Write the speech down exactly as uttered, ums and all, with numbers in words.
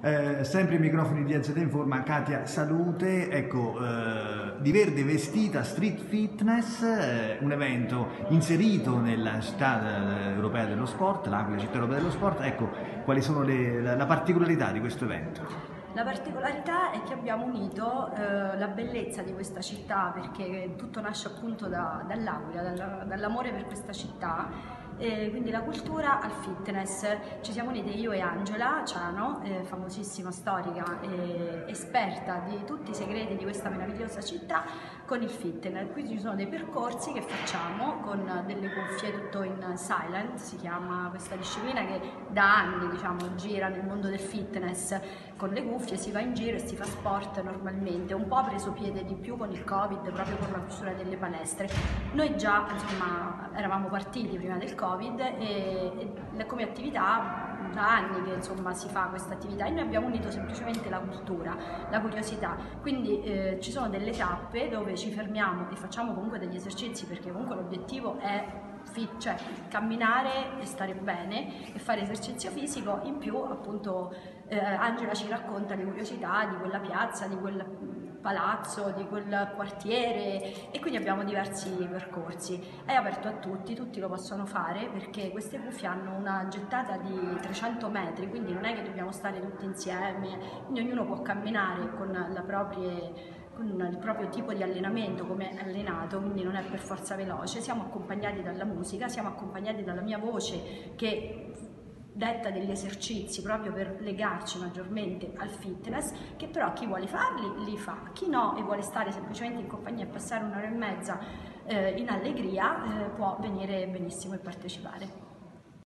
Eh, sempre i microfoni di A Z Informa, Katia Salute, ecco, eh, di verde vestita Street Fitness, eh, un evento inserito nella città eh, europea dello sport, l'Aquila città europea dello sport. Ecco, quali sono le, la, la particolarità di questo evento? La particolarità è che abbiamo unito eh, la bellezza di questa città, perché tutto nasce appunto da, dall'Aquila, dalla, dall'amore per questa città, e quindi la cultura al fitness. Ci siamo uniti io e Angela Ciano, eh, famosissima storica e esperta di tutti i segreti di questa meravigliosa città, con il fitness. Qui ci sono dei percorsi che facciamo con delle cuffie, tutto in silent, si chiama questa disciplina, che da anni, diciamo, gira nel mondo del fitness. Con le cuffie si va in giro e si fa sport normalmente, un po' ha preso piede di più con il Covid, proprio con la chiusura delle palestre. Noi già, insomma, eravamo partiti prima del Covid e, e come attività da anni che, insomma, si fa questa attività, e noi abbiamo unito semplicemente la cultura, la curiosità. Quindi eh, ci sono delle tappe dove ci fermiamo e facciamo comunque degli esercizi, perché comunque l'obiettivo è fit, cioè camminare e stare bene e fare esercizio fisico. In più, appunto, eh, Angela ci racconta le curiosità di quella piazza, di quel palazzo, di quel quartiere, e quindi abbiamo diversi percorsi. È aperto a tutti, tutti lo possono fare, perché queste cuffie hanno una gettata di trecento metri, quindi non è che dobbiamo stare tutti insieme, quindi ognuno può camminare con la propria con il proprio tipo di allenamento, come è allenato, quindi non è per forza veloce. Siamo accompagnati dalla musica, siamo accompagnati dalla mia voce che detta degli esercizi proprio per legarci maggiormente al fitness, che però chi vuole farli li fa, chi no e vuole stare semplicemente in compagnia e passare un'ora e mezza eh, in allegria eh, può venire benissimo e partecipare.